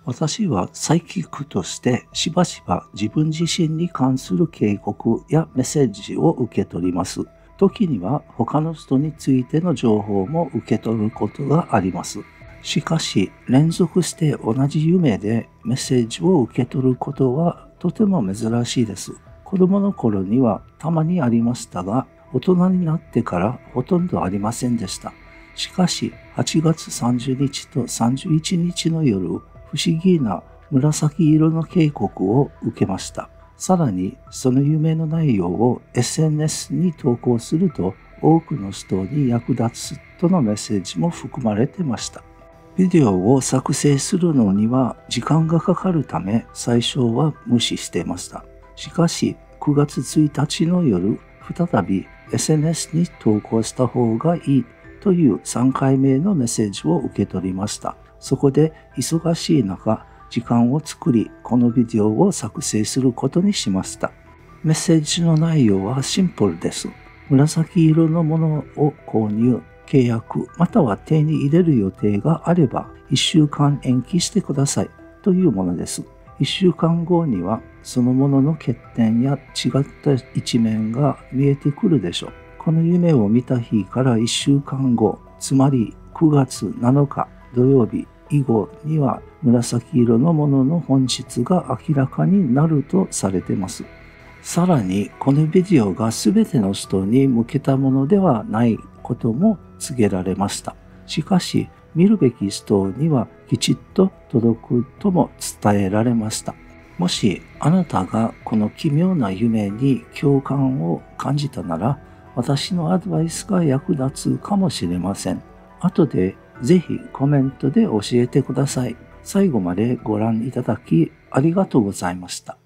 私はサイキックとしてしばしば自分自身に関する警告やメッセージを受け取ります。時には他の人についての情報も受け取ることがあります。しかし、連続して同じ夢でメッセージを受け取ることはとても珍しいです。子供の頃にはたまにありましたが、大人になってからほとんどありませんでした。しかし、8月30日と31日の夜、不思議な紫色の警告を受けました。さらに、その夢の内容を SNS に投稿すると、多くの人に役立つとのメッセージも含まれてました。ビデオを作成するのには時間がかかるため、最初は無視していました。しかし、9月1日の夜、再び SNS に投稿した方がいいという3回目のメッセージを受け取りました。そこで忙しい中、時間を作り、このビデオを作成することにしました。メッセージの内容はシンプルです。紫色のものを購入、契約、または手に入れる予定があれば、1週間延期してくださいというものです。1週間後には、そのものの欠点や違った一面が見えてくるでしょう。この夢を見た日から1週間後、つまり9月7日土曜日以後には紫色のものの本質が明らかになるとされています。さらに、このビデオが全ての人に向けたものではないことも告げられました。しかし、見るべき人にはきちっと届くとも伝えられました。もしあなたがこの奇妙な夢に共感を感じたなら、私のアドバイスが役立つかもしれません。後でぜひコメントで教えてください。最後までご覧いただきありがとうございました。